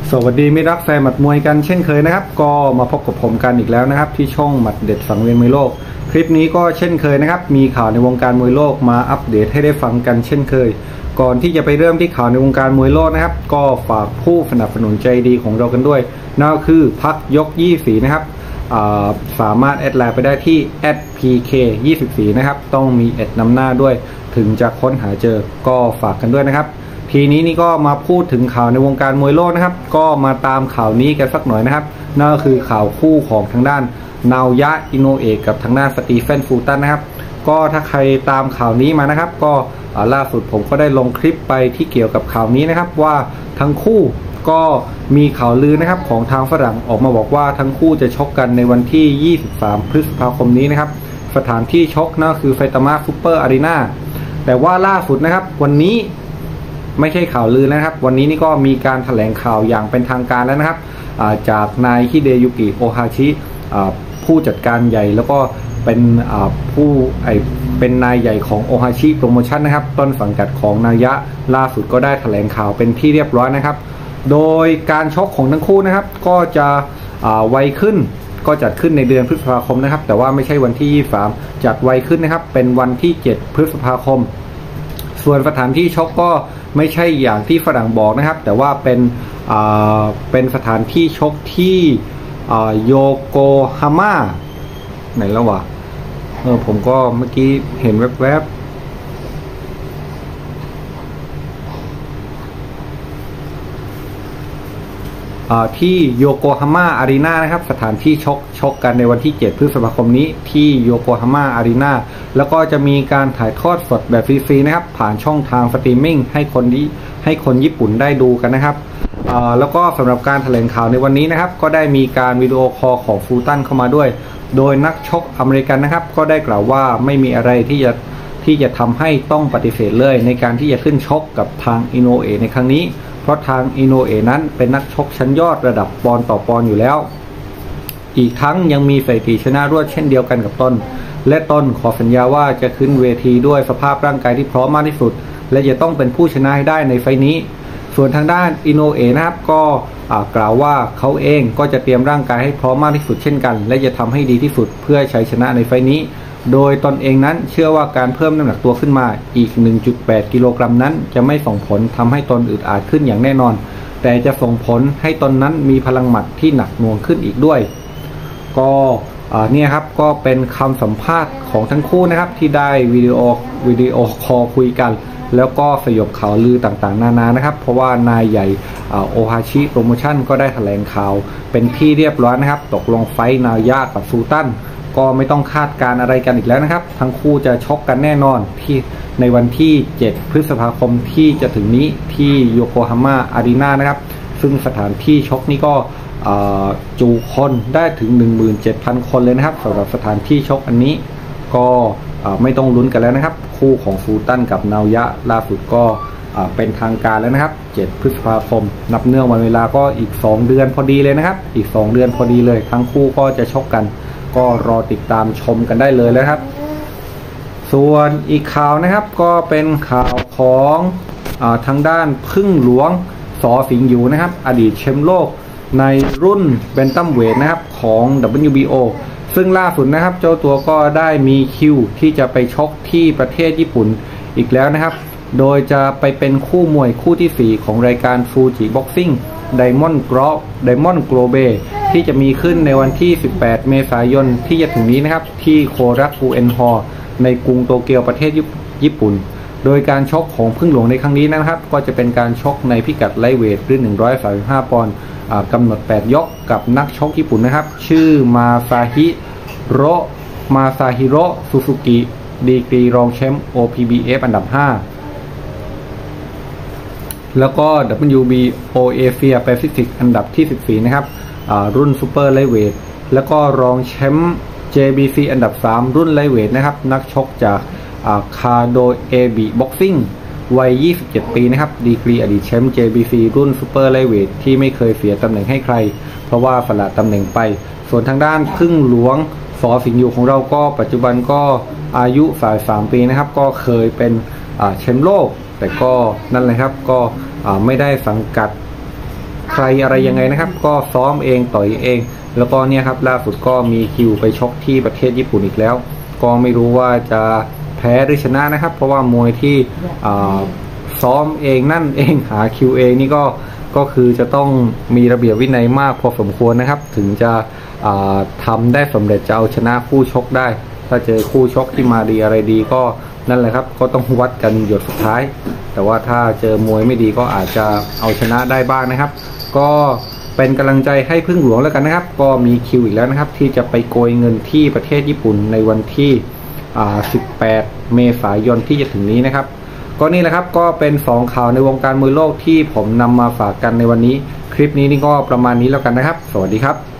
สวัสดีมิตรรักแฟนหมัดมวยกันเช่นเคยนะครับก็มาพบกับผมกันอีกแล้วนะครับที่ช่องหมัดเด็ดสังเวียนมวยโลกคลิปนี้ก็เช่นเคยนะครับมีข่าวในวงการมวยโลกมาอัปเดตให้ได้ฟังกันเช่นเคยก่อนที่จะไปเริ่มที่ข่าวในวงการมวยโลกนะครับก็ฝากผู้สนับสนุนใจดีของเรากันด้วยนั่นก็คือพักยก24นะครับสามารถแอดไลน์ไปได้ที่ @pk24 นะครับต้องมีแอดนำหน้าด้วยถึงจะค้นหาเจอก็ฝากกันด้วยนะครับทีนี้นี่ก็มาพูดถึงข่าวในวงการมวยโลกนะครับก็มาตามข่าวนี้กันสักหน่อยนะครับนั่นก็คือข่าวคู่ของทางด้านนาวะอิโนเอะกับทางด้านสตีเฟนฟูตันนะครับก็ถ้าใครตามข่าวนี้มานะครับก็ล่าสุดผมก็ได้ลงคลิปไปที่เกี่ยวกับข่าวนี้นะครับว่าทั้งคู่ก็มีข่าวลือนะครับของทางฝรั่งออกมาบอกว่าทั้งคู่จะชกกันในวันที่23พฤษภาคมนี้นะครับสถานที่ชกนั่นคือไซตามะซุปเปอร์อารีนาแต่ว่าล่าสุดนะครับวันนี้ไม่ใช่ข่าวลือนะครับวันนี้นี่ก็มีการแถลงข่าวอย่างเป็นทางการแล้วนะครับจากนายฮิเดยุกิโอฮาชิผู้จัดการใหญ่แล้วก็เป็นเป็นนายใหญ่ของโอฮาชิโปรโมชั่นนะครับต้นสังกัดของนายะล่าสุดก็ได้แถลงข่าวเป็นที่เรียบร้อยนะครับโดยการชกของทั้งคู่นะครับก็จะไวขึ้นก็จัดขึ้นในเดือนพฤษภาคมนะครับแต่ว่าไม่ใช่วันที่23จัดไวขึ้นนะครับเป็นวันที่7พฤษภาคมส่วนสถานที่ชกก็ไม่ใช่อย่างที่ฝรั่งบอกนะครับแต่ว่าเป็นสถานที่ชกที่โยโกฮาม่าไหนแล้ววะผมก็เมื่อกี้เห็นแวบที่โยโกฮาม่าอารีนานะครับสถานที่ชกกันในวันที่7พฤษภาคมนี้ที่โยโกฮาม่าอารีนาแล้วก็จะมีการถ่ายทอดสดแบบฟรีๆนะครับผ่านช่องทางสตรีมมิ่งให้คนญี่ปุ่นได้ดูกันนะครับแล้วก็สำหรับการแถลงข่าวในวันนี้นะครับก็ได้มีการวิดีโอคอลของฟูตันเข้ามาด้วยโดยนักชกอเมริกันนะครับก็ได้กล่าวว่าไม่มีอะไรที่จะทำให้ต้องปฏิเสธเลยในการที่จะขึ้นชกกับทางอิโนเอะในครั้งนี้เพราะทางอิโนเอะนั้นเป็นนักชกชั้นยอดระดับปอนด์ต่อปอนด์อยู่แล้วอีกทั้งยังมีสถิติชนะรวดเช่นเดียวกันกับต้นและต้นขอสัญญาว่าจะขึ้นเวทีด้วยสภาพร่างกายที่พร้อมมากที่สุดและจะต้องเป็นผู้ชนะให้ได้ในไฟนี้ส่วนทางด้านอิโนเอะนะครับก็กล่าวว่าเขาเองก็จะเตรียมร่างกายให้พร้อมมากที่สุดเช่นกันและจะทำให้ดีที่สุดเพื่อชัยชนะในไฟนี้โดยตนเองนั้นเชื่อว่าการเพิ่มน้ำหนักตัวขึ้นมาอีก 1.8 กิโลกรัมนั้นจะไม่ส่งผลทำให้ตนอึดอัดขึ้นอย่างแน่นอนแต่จะส่งผลให้ตนนั้นมีพลังหมัดที่หนักหน่วงขึ้นอีกด้วยก็เนี่ยครับก็เป็นคำสัมภาษณ์ของทั้งคู่นะครับที่ได้วิดีโอคอลคุยกันแล้วก็สยบข่าวลือต่างๆนานานะครับเพราะว่านายใหญ่โอฮาชิโปรโมชั่นก็ได้แถลงข่าวเป็นที่เรียบร้อยนะครับตกลงไฟท์นายะกับฟูตันก็ไม่ต้องคาดการอะไรกันอีกแล้วนะครับทั้งคู่จะชกกันแน่นอนที่ในวันที่7พฤษภาคมที่จะถึงนี้ที่โยโกฮาม่าอารีนานะครับซึ่งสถานที่ชกนี่ก็จูคนได้ถึง 17,000 คนเลยนะครับสำหรับสถานที่ชกอันนี้ก็ไม่ต้องลุ้นกันแล้วนะครับคู่ของฟูตันกับนาวะล่าสุดก็เป็นทางการแล้วนะครับ7พฤษภาคมนับเนื่องวันเวลาก็อีก2เดือนพอดีเลยนะครับอีก2เดือนพอดีเลยทั้งคู่ก็จะชกกันก็รอติดตามชมกันได้เลยแล้วครับส่วนอีกข่าวนะครับก็เป็นข่าวของทางด้านพึ่งหลวงสอสิงห์อยู่นะครับอดีตแชมป์โลกในรุ่นแบนตัมเวทนะครับของ WBO ซึ่งล่าสุดนะครับเจ้าตัวก็ได้มีคิวที่จะไปชกที่ประเทศญี่ปุ่นอีกแล้วนะครับโดยจะไปเป็นคู่มวยคู่ที่4ของรายการฟูจิบ็อกซิ่งไดมอนด์โกลเบที่จะมีขึ้นในวันที่18เมษายนที่จะถึงนี้นะครับที่โครัคุเอ็นฮอลในกรุงโตเกียวประเทศญี่ปุ่นโดยการชกของพึ่งหลวงในครั้งนี้นะครับก็จะเป็นการชกในพิกัดไลท์เวทรุ่น135ปอนด์กำหนด8ยกกับนักชกญี่ปุ่นนะครับชื่อมาซาฮิโรซูซูกิดีกรีรองแชมป์ OPBF อันดับ5แล้วก็ WBO เอเชียแปซิฟิกอันดับที่14นะครับรุ่นซูเปอร์ไลท์เวทแล้วก็รองแชมป์ JBC อันดับ3รุ่นไลท์เวทนะครับนักชกจากคาโดเอบิบ็อกซิ่งวัย27ปีนะครับดีกรีอดีตแชมป์ JBC รุ่นซูเปอร์ไลท์เวทที่ไม่เคยเสียตำแหน่งให้ใครเพราะว่าสละตำแหน่งไปส่วนทางด้านพึ่งหลวงสอสิงห์อยู่ของเราก็ปัจจุบันก็อายุ33ปีนะครับก็เคยเป็นแชมป์โลกแต่ก็นั่นเลยครับก็ไม่ได้สังกัดใครอะไรยังไงนะครับก็ซ้อมเองต่อยเอง แล้วก็เนี่ยครับล่าสุดก็มีคิวไปชกที่ประเทศญี่ปุ่นอีกแล้วก็ไม่รู้ว่าจะแพ้หรือชนะนะครับเพราะว่ามวยที่ซ้อมเองนั่นเองหาคิวเองนี่ก็คือจะต้องมีระเบียบวินัยมากพอสมควรนะครับถึงจะทำได้สำเร็จจะเอาชนะคู่ชกได้ถ้าเจอคู่ชกที่มาดีอะไรดีก็นั่นแหละครับก็ต้องวัดกันหยดสุดท้ายแต่ว่าถ้าเจอมวยไม่ดีก็อาจจะเอาชนะได้บ้างนะครับก็เป็นกำลังใจให้พึ่งหลวงแล้วกันนะครับก็มีคิวอีกแล้วนะครับที่จะไปโกยเงินที่ประเทศญี่ปุ่นในวันที่18 เมษายนที่จะถึงนี้นะครับก็นี่แหละครับก็เป็น2ข่าวในวงการมวยโลกที่ผมนำมาฝากกันในวันนี้คลิปนี้นี่ก็ประมาณนี้แล้วกันนะครับสวัสดีครับ